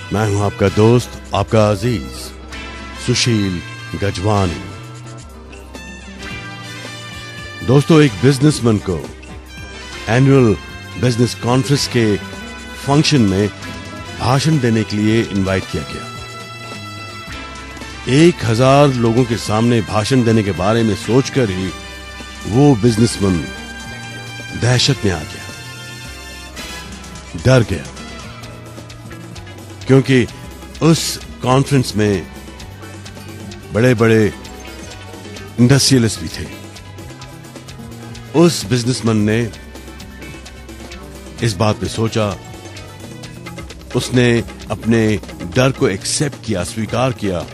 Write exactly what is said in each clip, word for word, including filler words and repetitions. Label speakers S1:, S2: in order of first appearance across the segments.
S1: मैं हूं आपका दोस्त, आपका अजीज सुशील गजवानी। दोस्तों, एक बिजनेसमैन को एनुअल बिजनेस कॉन्फ्रेंस के फंक्शन में भाषण देने के लिए इनवाइट किया गया। एक हजार लोगों के सामने भाषण देने के बारे में सोचकर ही वो बिजनेसमैन दहशत में आ गया, डर गया, क्योंकि उस कॉन्फ्रेंस में बड़े बड़े इंडस्ट्रियलिस्ट भी थे। उस बिजनेसमैन ने इस बात पे सोचा, उसने अपने डर को एक्सेप्ट किया, स्वीकार किया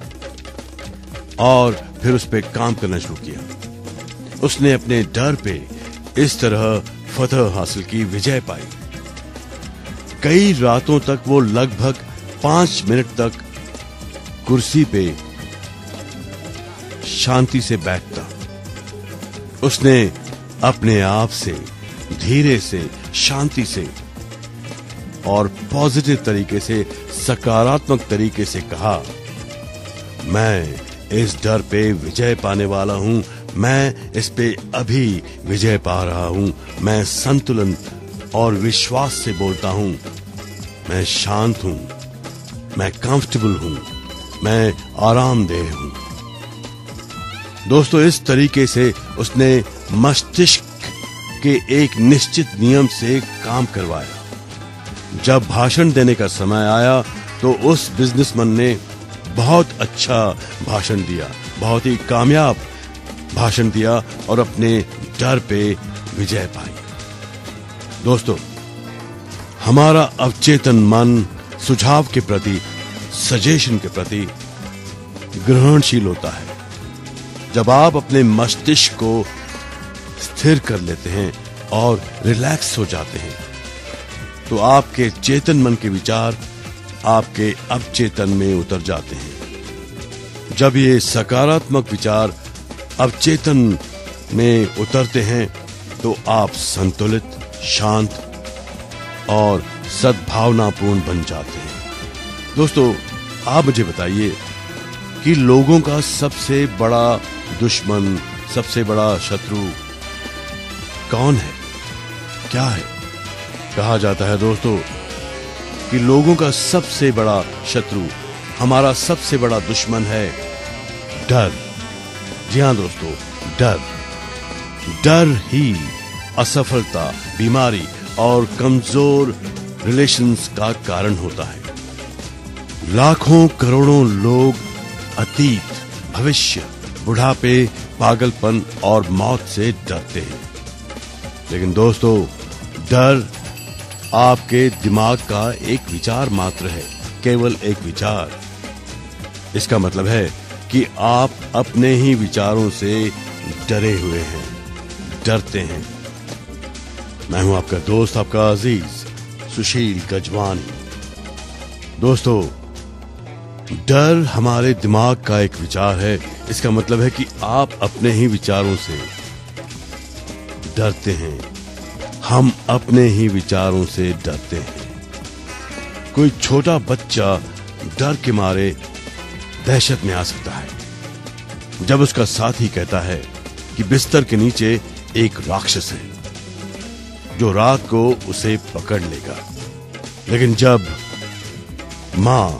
S1: और फिर उस पे काम करना शुरू किया। उसने अपने डर पे इस तरह फतह हासिल की, विजय पाई। कई रातों तक वो लगभग पांच मिनट तक कुर्सी पे शांति से बैठता। उसने अपने आप से धीरे से, शांति से और पॉजिटिव तरीके से, सकारात्मक तरीके से कहा, मैं इस डर पे विजय पाने वाला हूं, मैं इस पे अभी विजय पा रहा हूं, मैं संतुलन और विश्वास से बोलता हूं, मैं शांत हूं, मैं कंफर्टेबल हूं, मैं आरामदेह हूं। दोस्तों, इस तरीके से उसने मस्तिष्क के एक निश्चित नियम से काम करवाया। जब भाषण देने का समय आया तो उस बिजनेसमैन ने बहुत अच्छा भाषण दिया, बहुत ही कामयाब भाषण दिया और अपने डर पे विजय पाई। दोस्तों, हमारा अवचेतन मन सुझाव के प्रति, सजेशन के प्रति ग्रहणशील होता है। जब आप अपने मस्तिष्क को स्थिर कर लेते हैं और रिलैक्स हो जाते हैं तो आपके चेतन मन के विचार आपके अवचेतन में उतर जाते हैं। जब ये सकारात्मक विचार अवचेतन में उतरते हैं तो आप संतुलित, शांत और सद्भावनापूर्ण बन जाते हैं। दोस्तों, आप मुझे बताइए कि लोगों का सबसे बड़ा दुश्मन, सबसे बड़ा शत्रु कौन है, क्या है? कहा जाता है दोस्तों कि लोगों का सबसे बड़ा शत्रु, हमारा सबसे बड़ा दुश्मन है डर। जी हां दोस्तों, डर। डर ही असफलता, बीमारी और कमजोर रिलेशंस का कारण होता है। लाखों करोड़ों लोग अतीत, भविष्य, बुढ़ापे, पागलपन और मौत से डरते हैं। लेकिन दोस्तों, डर आपके दिमाग का एक विचार मात्र है, केवल एक विचार। इसका मतलब है कि आप अपने ही विचारों से डरे हुए हैं, डरते हैं। मैं हूं आपका दोस्त, आपका अजीज सुशील गजवानी। दोस्तों, डर हमारे दिमाग का एक विचार है। इसका मतलब है कि आप अपने ही विचारों से डरते हैं। हम अपने ही विचारों से डरते हैं। कोई छोटा बच्चा डर के मारे दहशत में आ सकता है जब उसका साथी कहता है कि बिस्तर के नीचे एक राक्षस है जो रात को उसे पकड़ लेगा। लेकिन जब मां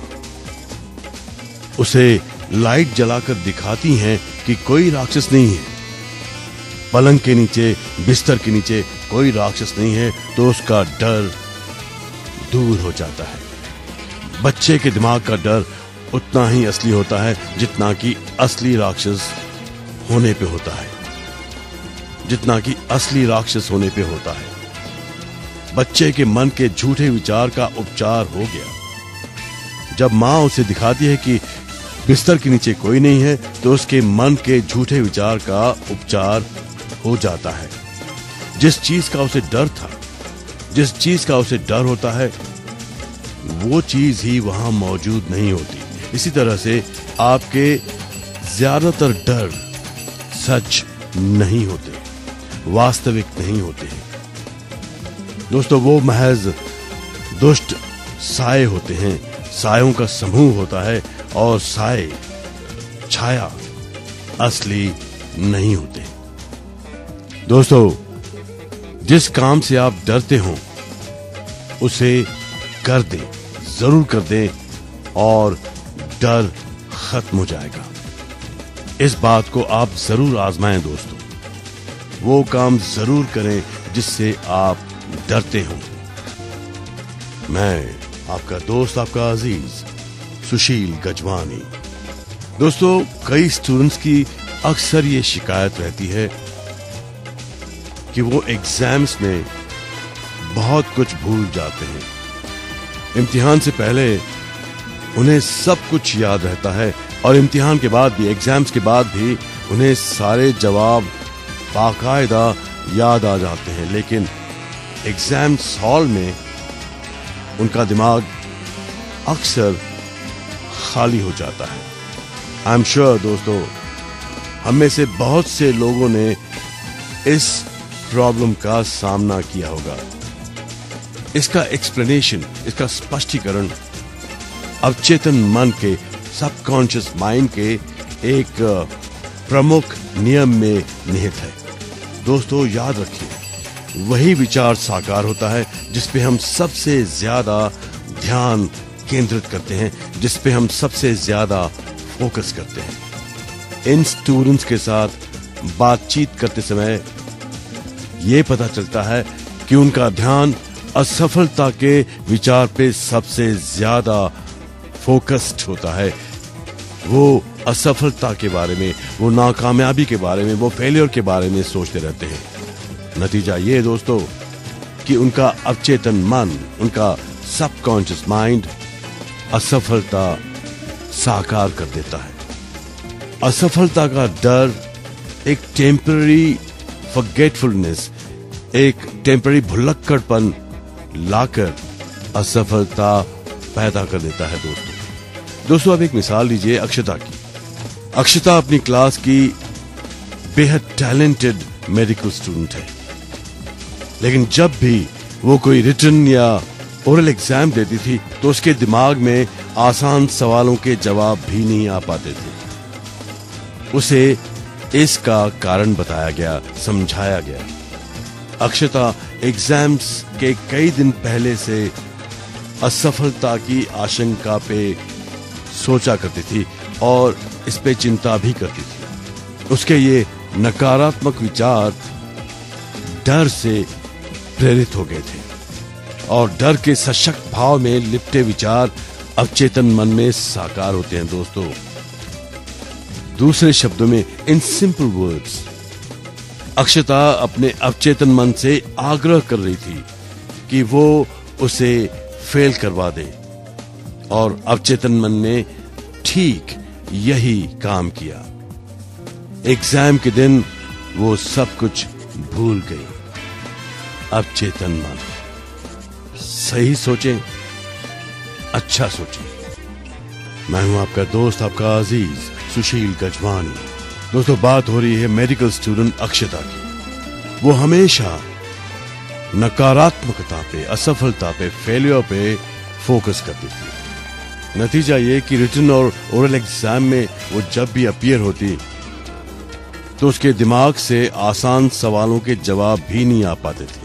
S1: उसे लाइट जलाकर दिखाती हैं कि कोई राक्षस नहीं है, पलंग के नीचे, बिस्तर के नीचे कोई राक्षस नहीं है, तो उसका डर दूर हो जाता है। बच्चे के दिमाग का डर उतना ही असली होता है जितना कि असली राक्षस होने पे होता है, जितना कि असली राक्षस होने पे होता है। बच्चे के मन के झूठे विचार का उपचार हो गया। जब मां उसे दिखाती है कि बिस्तर के नीचे कोई नहीं है तो उसके मन के झूठे विचार का उपचार हो जाता है। जिस चीज का उसे डर था, जिस चीज का उसे डर होता है, वो चीज ही वहां मौजूद नहीं होती। इसी तरह से आपके ज्यादातर डर सच नहीं होते, वास्तविक नहीं होते हैं। दोस्तों, वो महज दुष्ट साए होते हैं सायों का समूह होता है और साए, छाया असली नहीं होते। दोस्तों, जिस काम से आप डरते हो उसे कर दें, जरूर कर दें और डर खत्म हो जाएगा। इस बात को आप जरूर आजमाएं दोस्तों। वो काम जरूर करें जिससे आप डरते हो। मैं आपका दोस्त, आपका अजीज सुशील गजवानी। दोस्तों, कई स्टूडेंट्स की अक्सर ये शिकायत रहती है कि वो एग्जाम्स में बहुत कुछ भूल जाते हैं। इम्तिहान से पहले उन्हें सब कुछ याद रहता है और इम्तिहान के बाद भी, एग्जाम्स के बाद भी उन्हें सारे जवाब बाकायदा याद आ जाते हैं, लेकिन एग्जाम्स हॉल में उनका दिमाग अक्सर खाली हो जाता है। आई एम श्योर दोस्तों, हम में से बहुत से लोगों ने इस प्रॉब्लम का सामना किया होगा। इसका एक्सप्लेनेशन, इसका स्पष्टीकरण अवचेतन मन के, सबकॉन्शियस माइंड के एक प्रमुख नियम में निहित है। दोस्तों, याद रखिए, वही विचार साकार होता है जिस पे हम सबसे ज्यादा ध्यान केंद्रित करते हैं, जिस पे हम सबसे ज्यादा फोकस करते हैं। इन स्टूडेंट्स के साथ बातचीत करते समय ये पता चलता है कि उनका ध्यान असफलता के विचार पे सबसे ज्यादा फोकस्ड होता है। वो असफलता के बारे में, वो नाकामयाबी के बारे में, वो फेलियर के बारे में सोचते रहते हैं। नतीजा ये दोस्तों कि उनका अवचेतन मन, उनका सबकॉन्शियस माइंड असफलता साकार कर देता है। असफलता का डर एक टेम्पररी फॉरगेटफुलनेस, एक टेम्पररी भुलक्कड़पन लाकर असफलता पैदा कर देता है दोस्तों। दोस्तों, अब एक मिसाल लीजिए अक्षता की। अक्षता अपनी क्लास की बेहद टैलेंटेड मेडिकल स्टूडेंट है, लेकिन जब भी वो कोई रिटन या ओरल एग्जाम देती थी तो उसके दिमाग में आसान सवालों के जवाब भी नहीं आ पाते थे। उसे इसका कारण बताया गया, समझाया गया। अक्षता एग्जाम्स के कई दिन पहले से असफलता की आशंका पे सोचा करती थी और इस पे चिंता भी करती थी। उसके ये नकारात्मक विचार डर से प्रेरित हो गए थे और डर के सशक्त भाव में लिपटे विचार अवचेतन मन में साकार होते हैं दोस्तों। दूसरे शब्दों में, इन सिंपल वर्ड्स, अक्षता अपने अवचेतन मन से आग्रह कर रही थी कि वो उसे फेल करवा दे और अवचेतन मन ने ठीक यही काम किया। एग्जाम के दिन वो सब कुछ भूल गई। अवचेतन मन, सही सोचें, अच्छा सोचें। मैं हूं आपका दोस्त, आपका अजीज सुशील गजवानी। दोस्तों, बात हो रही है मेडिकल स्टूडेंट अक्षता की। वो हमेशा नकारात्मकता पे, असफलता पे, फेलियर पे फोकस करती थी। नतीजा ये कि रिटन और ओरल एग्जाम में वो जब भी अपीयर होती तो उसके दिमाग से आसान सवालों के जवाब भी नहीं आ पाते थे।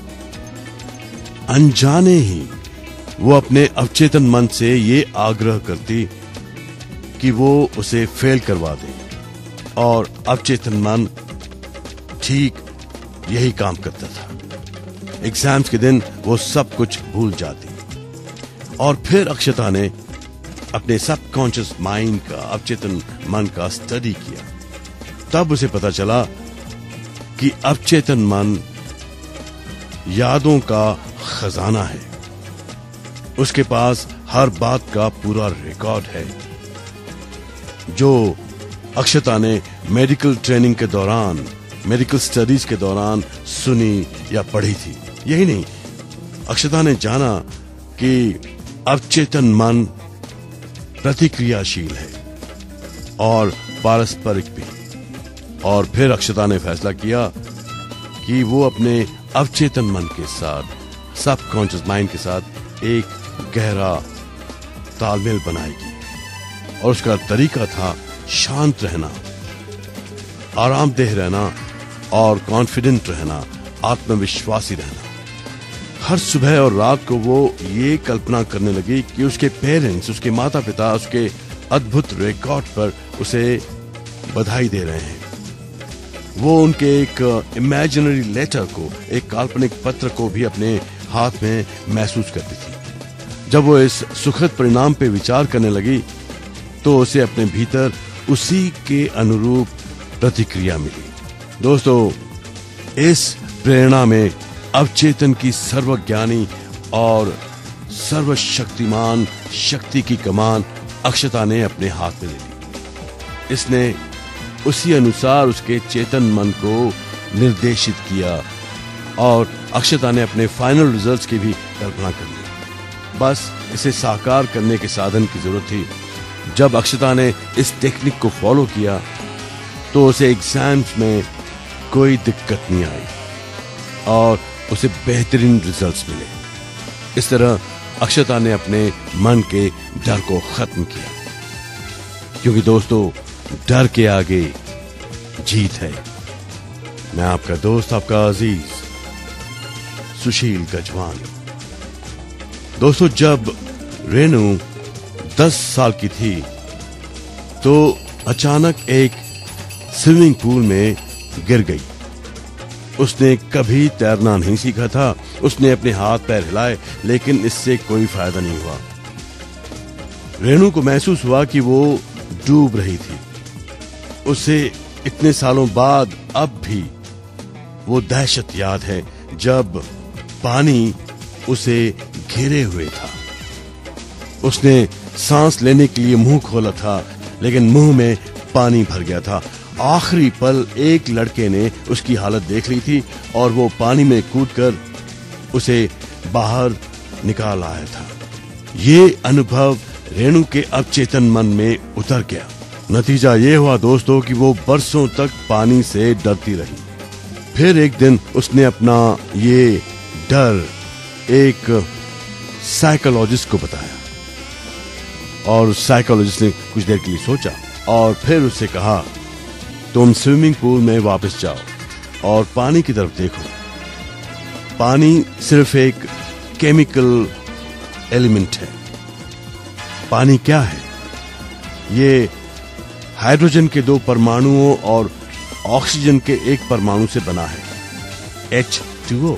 S1: अनजाने ही वो अपने अवचेतन मन से ये आग्रह करती कि वो उसे फेल करवा दे और अवचेतन मन ठीक यही काम करता था। एग्जाम्स के दिन वो सब कुछ भूल जाती और फिर अक्षता ने अपने सबकॉन्शियस माइंड का, अवचेतन मन का स्टडी किया। तब उसे पता चला कि अवचेतन मन यादों का खजाना है। उसके पास हर बात का पूरा रिकॉर्ड है जो अक्षता ने मेडिकल ट्रेनिंग के दौरान, मेडिकल स्टडीज के दौरान सुनी या पढ़ी थी। यही नहीं, अक्षता ने जाना कि अवचेतन मन प्रतिक्रियाशील है और पारस्परिक भी। और फिर अक्षता ने फैसला किया कि वो अपने अवचेतन मन के साथ, सबकॉन्शियस माइंड के साथ एक गहरा तालमेल बनाएगी। और उसका तरीका था शांत रहना, आरामदेह रहना और कॉन्फिडेंट रहना, आत्मविश्वासी रहना। हर सुबह और रात को वो ये कल्पना करने लगी कि उसके पेरेंट्स, उसके माता पिता उसके अद्भुत रिकॉर्ड पर उसे बधाई दे रहे हैं। वो उनके एक इमेजिनरी लेटर को, एक काल्पनिक पत्र को भी अपने हाथ में महसूस करती थी। जब वो इस सुखद परिणाम पे विचार करने लगी तो उसे अपने भीतर उसी के अनुरूप प्रतिक्रिया मिली। दोस्तों, इस प्रेरणा में अवचेतन की सर्वज्ञानी और सर्वशक्तिमान शक्ति की कमान अक्षता ने अपने हाथ में ले ली। इसने उसी अनुसार उसके चेतन मन को निर्देशित किया और अक्षता ने अपने फाइनल रिजल्ट्स की भी कल्पना कर ली। बस इसे साकार करने के साधन की जरूरत थी। जब अक्षता ने इस टेक्निक को फॉलो किया तो उसे एग्जाम्स में कोई दिक्कत नहीं आई और उसे बेहतरीन रिजल्ट्स मिले। इस तरह अक्षता ने अपने मन के डर को खत्म किया, क्योंकि दोस्तों, डर के आगे जीत है। मैं आपका दोस्त, आपका अजीज सुशील गजवानी। दोस्तों, जब रेनू दस साल की थी तो अचानक एक स्विमिंग पूल में गिर गई। उसने कभी तैरना नहीं सीखा था। उसने अपने हाथ पैर हिलाए, लेकिन इससे कोई फायदा नहीं हुआ। रेनू को महसूस हुआ कि वो डूब रही थी। उसे इतने सालों बाद अब भी वो दहशत याद है जब पानी उसे घेरे हुए था। उसने सांस लेने के लिए मुंह खोला था, लेकिन मुंह में पानी भर गया था। आखिरी पल एक लड़के ने उसकी हालत देख ली थी और वो पानी में कूदकर उसे बाहर निकाल आया था। ये अनुभव रेणु के अवचेतन मन में उतर गया। नतीजा ये हुआ दोस्तों कि वो बरसों तक पानी से डरती रही। फिर एक दिन उसने अपना ये डर एक साइकोलॉजिस्ट को बताया और साइकोलॉजिस्ट ने कुछ देर के लिए सोचा और फिर उससे कहा, तुम स्विमिंग पूल में वापस जाओ और पानी की तरफ देखो। पानी सिर्फ एक केमिकल एलिमेंट है। पानी क्या है? ये हाइड्रोजन के दो परमाणुओं और ऑक्सीजन के एक परमाणु से बना है, एच टू ओ।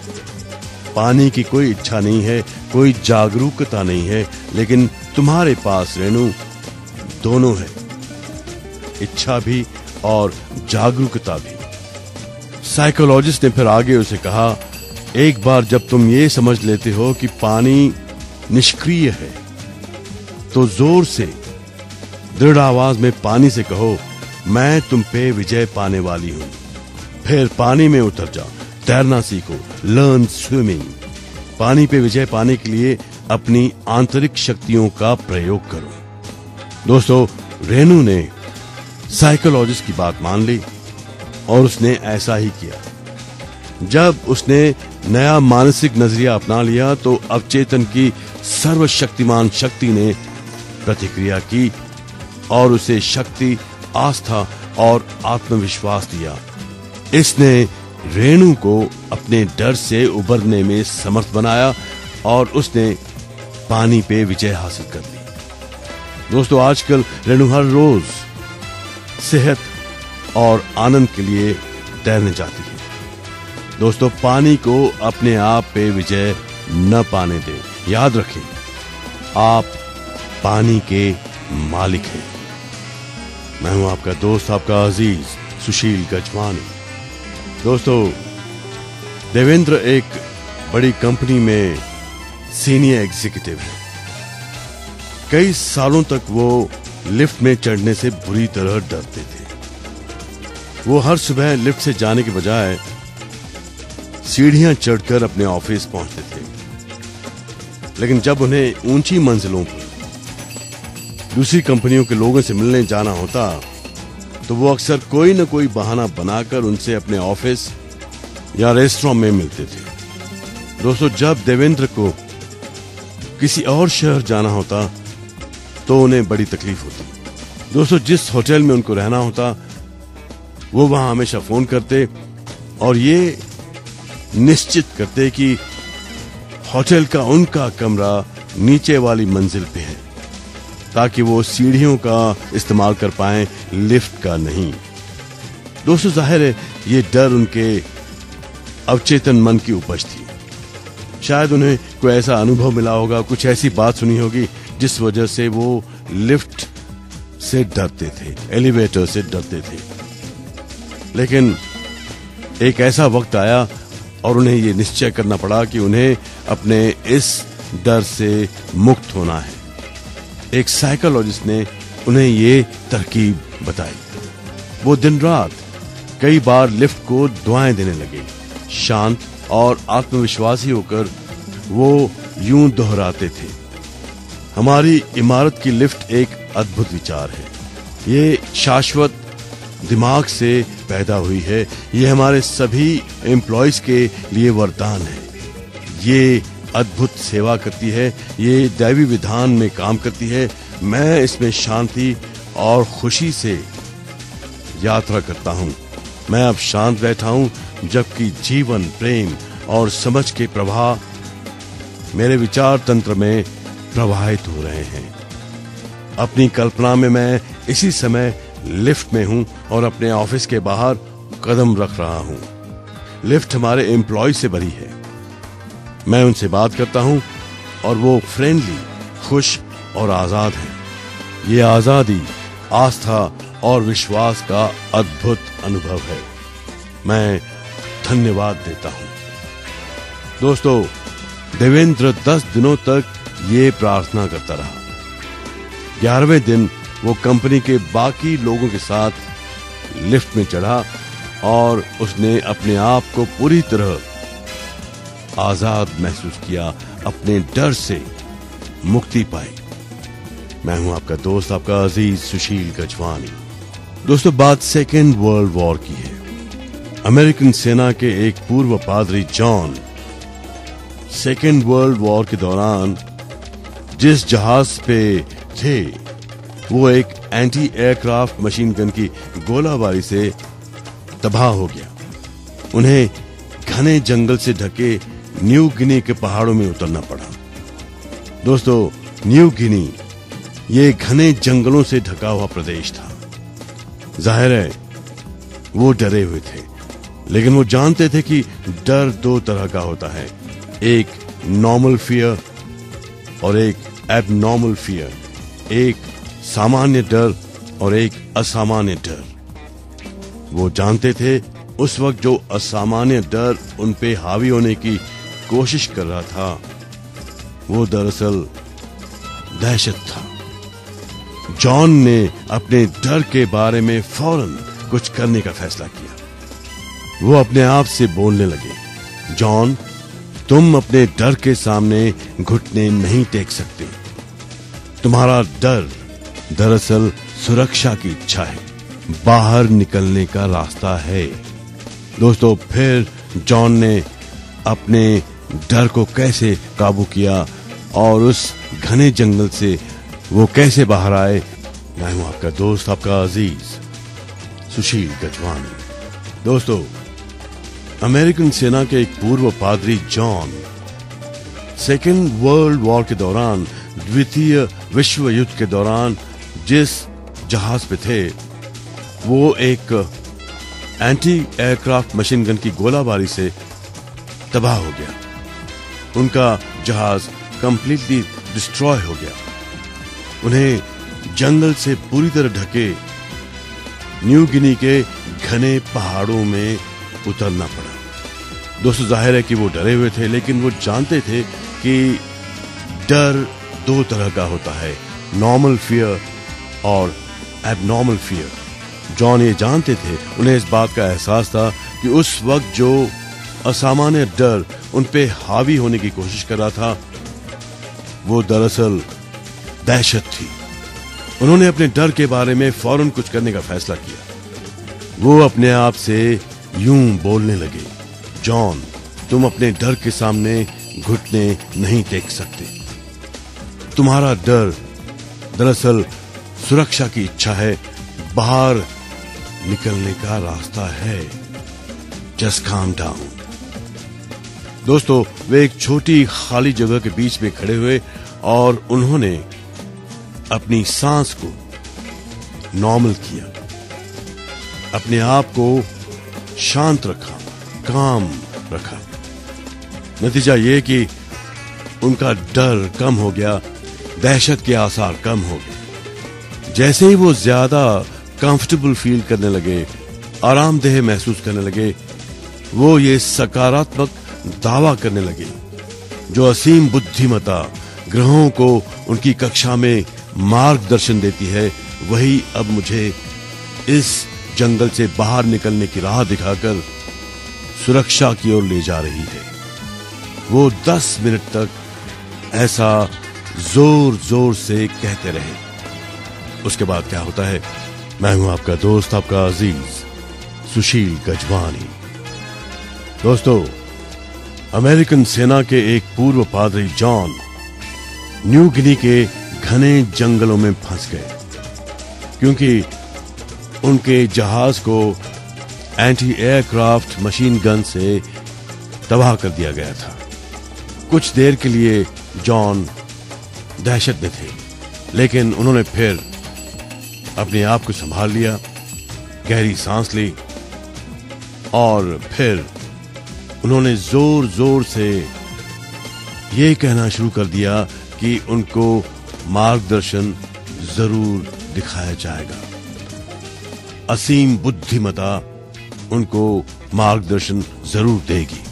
S1: पानी की कोई इच्छा नहीं है, कोई जागरूकता नहीं है, लेकिन तुम्हारे पास रेणु दोनों है, इच्छा भी और जागरूकता भी। साइकोलॉजिस्ट ने फिर आगे उसे कहा, एक बार जब तुम ये समझ लेते हो कि पानी निष्क्रिय है तो जोर से दृढ़ आवाज में पानी से कहो, मैं तुम पे विजय पाने वाली हूं। फिर पानी में उतर जाओ, तैरना सीखो, लर्न स्विमिंग। पानी पे विजय पाने के लिए अपनी आंतरिक शक्तियों का प्रयोग करो। दोस्तों, रेणु ने साइकोलॉजिस्ट की बात मान ली और उसने ऐसा ही किया। जब उसने नया मानसिक नजरिया अपना लिया तो अवचेतन की सर्वशक्तिमान शक्ति ने प्रतिक्रिया की और उसे शक्ति, आस्था और आत्मविश्वास दिया। इसने रेणु को अपने डर से उबरने में समर्थ बनाया और उसने पानी पे विजय हासिल कर ली। दोस्तों, आजकल रेणु हर रोज सेहत और आनंद के लिए तैरने जाती है। दोस्तों, पानी को अपने आप पे विजय न पाने दें। याद रखें, आप पानी के मालिक हैं। मैं हूं आपका दोस्त, आपका अजीज सुशील गजवानी। दोस्तों, देवेंद्र एक बड़ी कंपनी में सीनियर एग्जीक्यूटिव है। कई सालों तक वो लिफ्ट में चढ़ने से बुरी तरह डरते थे। वो हर सुबह लिफ्ट से जाने के बजाय सीढ़ियां चढ़कर अपने ऑफिस पहुंचते थे। लेकिन जब उन्हें ऊंची मंजिलों पर दूसरी कंपनियों के लोगों से मिलने जाना होता तो वो अक्सर कोई न कोई बहाना बनाकर उनसे अपने ऑफिस या रेस्टोरेंट में मिलते थे। दोस्तों, जब देवेंद्र को किसी और शहर जाना होता तो उन्हें बड़ी तकलीफ होती। दोस्तों, जिस होटल में उनको रहना होता वो वहां हमेशा फोन करते और ये निश्चित करते कि होटल का उनका कमरा नीचे वाली मंजिल पे है, ताकि वो सीढ़ियों का इस्तेमाल कर पाएं, लिफ्ट का नहीं। दोस्तों, जाहिर है ये डर उनके अवचेतन मन की उपज थी। शायद उन्हें कोई ऐसा अनुभव मिला होगा, कुछ ऐसी बात सुनी होगी जिस वजह से वो लिफ्ट से डरते थे, एलिवेटर से डरते थे। लेकिन एक ऐसा वक्त आया और उन्हें ये निश्चय करना पड़ा कि उन्हें अपने इस डर से मुक्त होना है। एक साइकोलॉजिस्ट ने उन्हें ये तरकीब बताई। वो दिन रात कई बार लिफ्ट को दुआएं देने लगे। शांत और आत्मविश्वासी होकर वो यूं दोहराते थे, हमारी इमारत की लिफ्ट एक अद्भुत विचार है, ये शाश्वत दिमाग से पैदा हुई है, ये हमारे सभी एम्प्लॉयज के लिए वरदान है, ये अद्भुत सेवा करती है, ये दैवी विधान में काम करती है। मैं इसमें शांति और खुशी से यात्रा करता हूँ। मैं अब शांत बैठा हूँ, जबकि जीवन, प्रेम और समझ के प्रवाह मेरे विचार तंत्र में प्रवाहित हो रहे हैं। अपनी कल्पना में मैं इसी समय लिफ्ट में हूं और अपने ऑफिस के बाहर कदम रख रहा हूं। लिफ्ट हमारे एम्प्लॉय से भरी है। मैं उनसे बात करता हूं और वो फ्रेंडली, खुश और आजाद हैं। ये आजादी, आस्था और विश्वास का अद्भुत अनुभव है। मैं धन्यवाद देता हूं। दोस्तों, देवेंद्र दस दिनों तक ये प्रार्थना करता रहा। ग्यारहवें दिन वो कंपनी के बाकी लोगों के साथ लिफ्ट में चढ़ा और उसने अपने आप को पूरी तरह आजाद महसूस किया, अपने डर से मुक्ति पाई। मैं हूं आपका दोस्त, आपका अजीज सुशील गजवानी। दोस्तों, बात सेकेंड वर्ल्ड वॉर की है। अमेरिकन सेना के एक पूर्व पादरी जॉन सेकेंड वर्ल्ड वॉर के दौरान जिस जहाज पे थे वो एक एंटी एयरक्राफ्ट मशीन गन की गोलाबारी से तबाह हो गया। उन्हें घने जंगल से ढके न्यू गिनी के पहाड़ों में उतरना पड़ा। दोस्तों, न्यू गिनी ये घने जंगलों से ढका हुआ प्रदेश था। जाहिर है वो डरे हुए थे, लेकिन वो जानते थे कि डर दो तरह का होता है, एक नॉर्मल फियर और एक एबनॉर्मल फियर, एक सामान्य डर और एक असामान्य डर। वो जानते थे उस वक्त जो असामान्य डर उन पे हावी होने की कोशिश कर रहा था वो दरअसल दहशत था। जॉन ने अपने डर के बारे में फौरन कुछ करने का फैसला किया। वो अपने आप से बोलने लगे, जॉन, तुम अपने डर के सामने घुटने नहीं टेक सकते। तुम्हारा डर दरअसल सुरक्षा की इच्छा है, बाहर निकलने का रास्ता है। दोस्तों, फिर जॉन ने अपने डर को कैसे काबू किया और उस घने जंगल से वो कैसे बाहर आए। मैं हूं आपका दोस्त, आपका अजीज सुशील गजवानी। दोस्तों, अमेरिकन सेना के एक पूर्व पादरी जॉन सेकेंड वर्ल्ड वॉर के दौरान, द्वितीय विश्व युद्ध के दौरान जिस जहाज पे थे वो एक एंटी एयरक्राफ्ट मशीन गन की गोलाबारी से तबाह हो गया। उनका जहाज कंप्लीटली डिस्ट्रॉय हो गया। उन्हें जंगल से पूरी तरह ढके न्यू गिनी के घने पहाड़ों में उतरना पड़ा। दोस्तों, जाहिर है कि वो डरे हुए थे, लेकिन वो जानते थे कि डर दो तरह का होता है, नॉर्मल फियर और एबनॉर्मल फियर। जॉन ये जानते थे, उन्हें इस बात का एहसास था कि उस वक्त जो असामान्य डर उन पे हावी होने की कोशिश कर रहा था वो दरअसल दहशत थी। उन्होंने अपने डर के बारे में फौरन कुछ करने का फैसला किया। वो अपने आप से यूं बोलने लगे, जॉन, तुम अपने डर के सामने घुटने नहीं टेक सकते। तुम्हारा डर दरअसल सुरक्षा की इच्छा है, बाहर निकलने का रास्ता है। Just calm down. दोस्तों, वे एक छोटी खाली जगह के बीच में खड़े हुए और उन्होंने अपनी सांस को नॉर्मल किया, अपने आप को शांत रखा, काम रखा। नतीजा ये कि उनका डर कम हो गया, दहशत के आसार कम हो गए। जैसे ही वो ज्यादा कंफर्टेबल फील करने लगे, आरामदेह महसूस करने लगे, वो ये सकारात्मक दावा करने लगे, जो असीम बुद्धिमत्ता ग्रहों को उनकी कक्षा में मार्गदर्शन देती है, वही अब मुझे इस जंगल से बाहर निकलने की राह दिखाकर सुरक्षा की ओर ले जा रही है। वो दस मिनट तक ऐसा जोर जोर से कहते रहे। उसके बाद क्या होता है? मैं हूं आपका दोस्त, आपका अजीज सुशील गजवानी। दोस्तों, अमेरिकन सेना के एक पूर्व पादरी जॉन न्यू गिनी के घने जंगलों में फंस गए, क्योंकि उनके जहाज को एंटी एयरक्राफ्ट मशीन गन से तबाह कर दिया गया था। कुछ देर के लिए जॉन दहशत में थे, लेकिन उन्होंने फिर अपने आप को संभाल लिया, गहरी सांस ली और फिर उन्होंने जोर जोर से ये कहना शुरू कर दिया कि उनको मार्गदर्शन जरूर दिखाया जाएगा। असीम बुद्धिमत्ता उनको मार्गदर्शन जरूर देगी।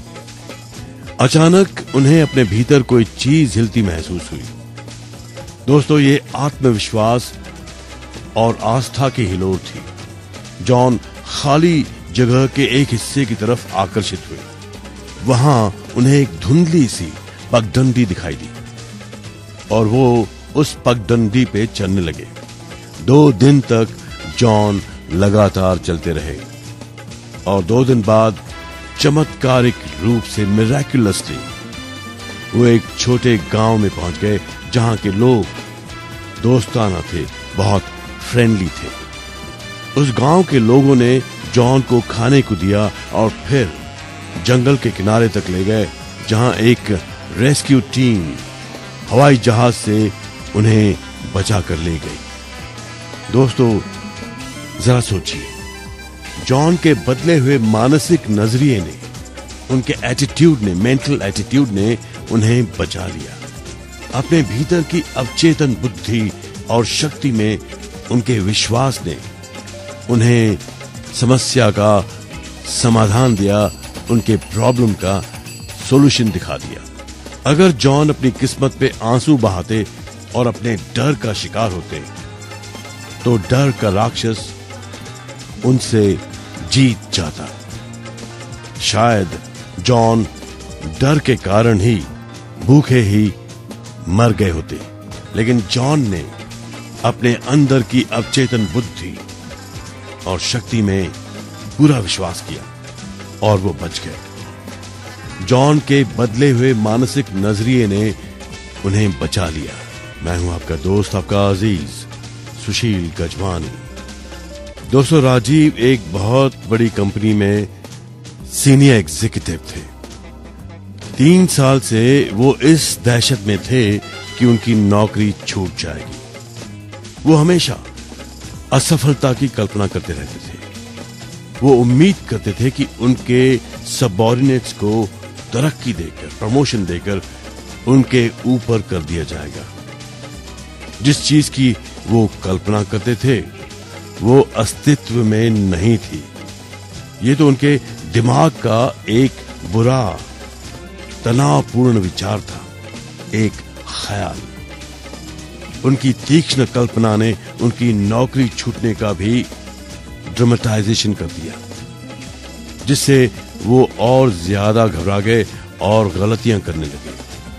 S1: अचानक उन्हें अपने भीतर कोई चीज हिलती महसूस हुई। दोस्तों, ये आत्मविश्वास और आस्था की हिलोर थी। जॉन खाली जगह के एक हिस्से की तरफ आकर्षित हुए। वहां उन्हें एक धुंधली सी पगडंडी दिखाई दी और वो उस पगडंडी पे चलने लगे। दो दिन तक जॉन लगातार चलते रहे और दो दिन बाद चमत्कारिक रूप से मिरेक्युलसली वो एक छोटे गांव में पहुंच गए, जहां के लोग दोस्ताना थे, बहुत फ्रेंडली थे। उस गांव के लोगों ने जॉन को खाने को दिया और फिर जंगल के किनारे तक ले गए, जहां एक रेस्क्यू टीम हवाई जहाज से उन्हें बचा कर ले गई। दोस्तों, जरा सोचिए, जॉन के बदले हुए मानसिक नजरिए ने, उनके एटीट्यूड ने, मेंटल एटीट्यूड ने उन्हें बचा लिया। अपने भीतर की अवचेतन बुद्धि और शक्ति में उनके विश्वास ने उन्हें समस्या का समाधान दिया, उनके प्रॉब्लम का सॉल्यूशन दिखा दिया। अगर जॉन अपनी किस्मत पे आंसू बहाते और अपने डर का शिकार होते, तो डर का राक्षस उनसे जीत जाता। शायद जॉन डर के कारण ही भूखे ही मर गए होते, लेकिन जॉन ने अपने अंदर की अवचेतन बुद्धि और शक्ति में पूरा विश्वास किया और वो बच गए। जॉन के बदले हुए मानसिक नजरिए ने उन्हें बचा लिया। मैं हूं आपका दोस्त, आपका अजीज सुशील गजवानी। दोस्तों, राजीव एक बहुत बड़ी कंपनी में सीनियर एग्जीक्यूटिव थे। तीन साल से वो इस दहशत में थे कि उनकी नौकरी छूट जाएगी। वो हमेशा असफलता की कल्पना करते रहते थे। वो उम्मीद करते थे कि उनके सबऑर्डिनेट्स को तरक्की देकर, प्रमोशन देकर उनके ऊपर कर दिया जाएगा। जिस चीज की वो कल्पना करते थे वो अस्तित्व में नहीं थी। ये तो उनके दिमाग का एक बुरा तनावपूर्ण विचार था, एक ख्याल। उनकी तीक्ष्ण कल्पना ने उनकी नौकरी छूटने का भी ड्रामेटाइजेशन कर दिया, जिससे वो और ज्यादा घबरा गए और गलतियां करने लगे।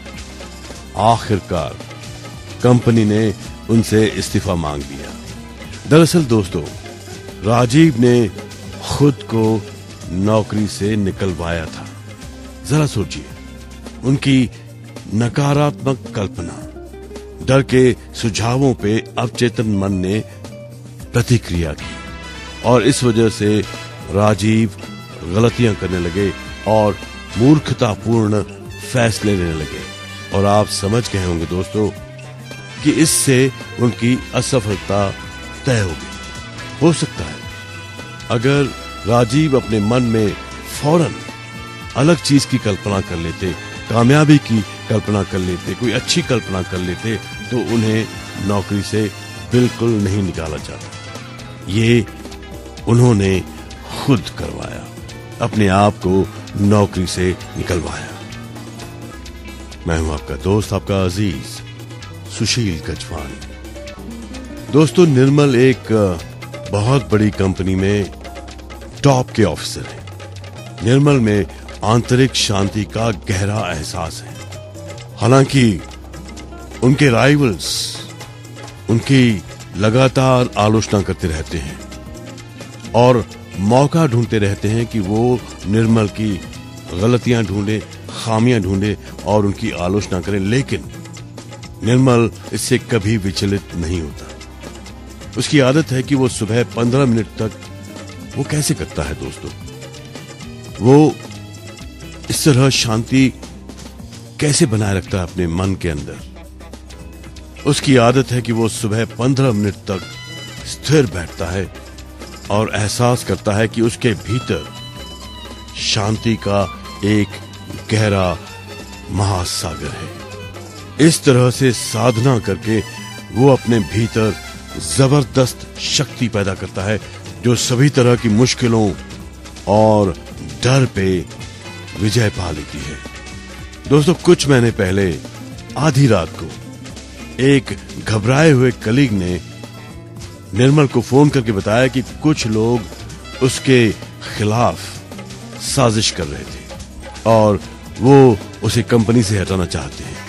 S1: आखिरकार कंपनी ने उनसे इस्तीफा मांग लिया। दरअसल दोस्तों, राजीव ने खुद को नौकरी से निकलवाया था। जरा सोचिए, उनकी नकारात्मक कल्पना, डर के सुझावों पे अवचेतन मन ने प्रतिक्रिया की और इस वजह से राजीव गलतियां करने लगे और मूर्खतापूर्ण फैसले लेने लगे। और आप समझ गए होंगे दोस्तों कि इससे उनकी असफलता तय हो गई। हो सकता है अगर राजीव अपने मन में फौरन अलग चीज की कल्पना कर लेते, कामयाबी की कल्पना कर लेते, कोई अच्छी कल्पना कर लेते, तो उन्हें नौकरी से बिल्कुल नहीं निकाला जाता। ये उन्होंने खुद करवाया, अपने आप को नौकरी से निकलवाया। मैं हूं आपका दोस्त, आपका अजीज सुशील गजवानी। दोस्तों, निर्मल एक बहुत बड़ी कंपनी में टॉप के ऑफिसर हैं। निर्मल में आंतरिक शांति का गहरा एहसास है। हालांकि उनके राइवल्स उनकी लगातार आलोचना करते रहते हैं और मौका ढूंढते रहते हैं कि वो निर्मल की गलतियां ढूंढे, खामियां ढूंढे और उनकी आलोचना करें, लेकिन निर्मल इससे कभी विचलित नहीं होता। उसकी आदत है कि वो सुबह पंद्रह मिनट तक, वो कैसे करता है दोस्तों, वो इस तरह शांति कैसे बनाए रखता है अपने मन के अंदर। उसकी आदत है कि वो सुबह पंद्रह मिनट तक स्थिर बैठता है और एहसास करता है कि उसके भीतर शांति का एक गहरा महासागर है। इस तरह से साधना करके वो अपने भीतर जबरदस्त शक्ति पैदा करता है जो सभी तरह की मुश्किलों और डर पे विजय पा लेती है। दोस्तों, कुछ महीने पहले आधी रात को एक घबराए हुए कलीग ने निर्मल को फोन करके बताया कि कुछ लोग उसके खिलाफ साजिश कर रहे थे और वो उसे कंपनी से हटाना चाहते हैं।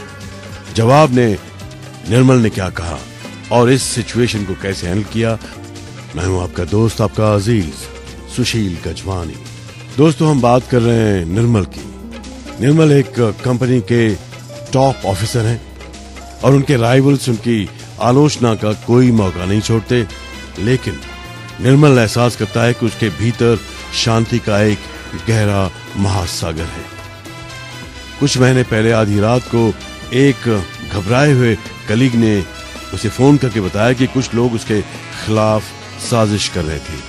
S1: जवाब ने निर्मल ने क्या कहा और इस सिचुएशन को कैसे हैंडल किया, मैं हूं आपका दोस्त, आपका अजीज सुशील गजवानी। दोस्तों, हम बात कर रहे हैं निर्मल की। निर्मल एक कंपनी के टॉप ऑफिसर हैं और उनके राइवल्स उनकी आलोचना का कोई मौका नहीं छोड़ते, लेकिन निर्मल एहसास करता है कि उसके भीतर शांति का एक गहरा महासागर है। कुछ महीने पहले आधी रात को एक घबराए हुए कलीग ने उसे फोन करके बताया कि कुछ लोग उसके खिलाफ साजिश कर रहे थे,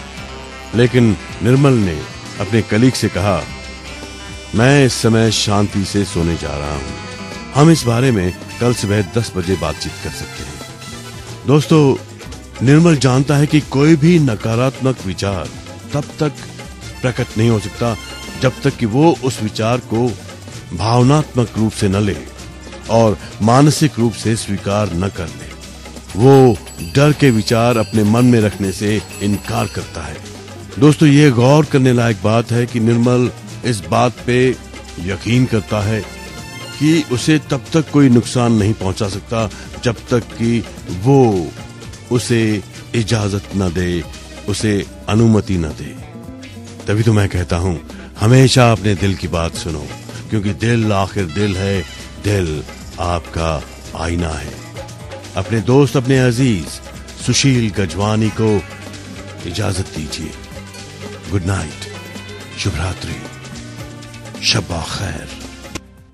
S1: लेकिन निर्मल ने अपने कलीग से कहा, मैं इस समय शांति से सोने जा रहा हूं, हम इस बारे में कल सुबह दस बजे बातचीत कर सकते हैं। दोस्तों, निर्मल जानता है कि कोई भी नकारात्मक विचार तब तक प्रकट नहीं हो सकता जब तक कि वो उस विचार को भावनात्मक रूप से न ले और मानसिक रूप से स्वीकार न कर ले। वो डर के विचार अपने मन में रखने से इनकार करता है। दोस्तों, ये गौर करने लायक बात है कि निर्मल इस बात पे यकीन करता है कि उसे तब तक कोई नुकसान नहीं पहुंचा सकता जब तक कि वो उसे इजाजत न दे, उसे अनुमति न दे। तभी तो मैं कहता हूं, हमेशा अपने दिल की बात सुनो, क्योंकि दिल आखिर दिल है, दिल आपका आईना है। अपने दोस्त, अपने अजीज सुशील गजवानी को इजाजत दीजिए। गुड नाइट, शुभ रात्रि, शब्बा खैर।